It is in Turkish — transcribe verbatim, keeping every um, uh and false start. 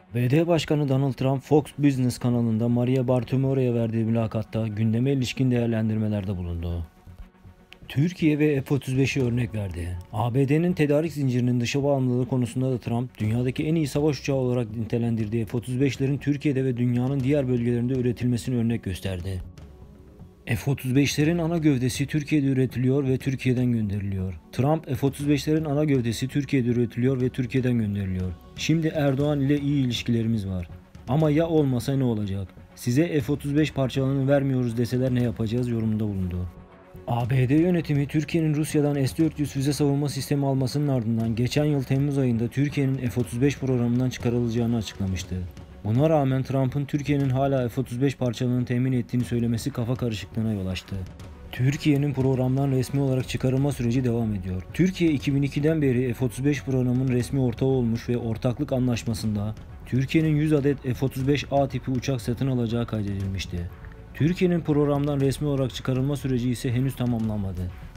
A B D Başkanı Donald Trump, Fox Business kanalında Maria Bartiromo'ya verdiği mülakatta gündeme ilişkin değerlendirmelerde bulundu. Türkiye ve F otuz beşi örnek verdi. A B D'nin tedarik zincirinin dışa bağımlılığı konusunda da Trump, dünyadaki en iyi savaş uçağı olarak nitelendirdiği F otuz beşlerin Türkiye'de ve dünyanın diğer bölgelerinde üretilmesini örnek gösterdi. F otuz beşlerin ana gövdesi Türkiye'de üretiliyor ve Türkiye'den gönderiliyor. Trump, F otuz beşlerin ana gövdesi Türkiye'de üretiliyor ve Türkiye'den gönderiliyor. Şimdi Erdoğan ile iyi ilişkilerimiz var. Ama ya olmasa ne olacak? Size F otuz beş parçalarını vermiyoruz deseler ne yapacağız yorumunda bulundu. A B D yönetimi Türkiye'nin Rusya'dan S dört yüz füze savunma sistemi almasının ardından geçen yıl Temmuz ayında Türkiye'nin F otuz beş programından çıkarılacağını açıklamıştı. Buna rağmen Trump'ın Türkiye'nin hala F otuz beş parçalarını temin ettiğini söylemesi kafa karışıklığına yol açtı. Türkiye'nin programdan resmi olarak çıkarılma süreci devam ediyor. Türkiye iki bin ikiden beri F otuz beş programının resmi ortağı olmuş ve ortaklık anlaşmasında Türkiye'nin yüz adet F otuz beş A tipi uçak satın alacağı kaydedilmişti. Türkiye'nin programdan resmi olarak çıkarılma süreci ise henüz tamamlanmadı.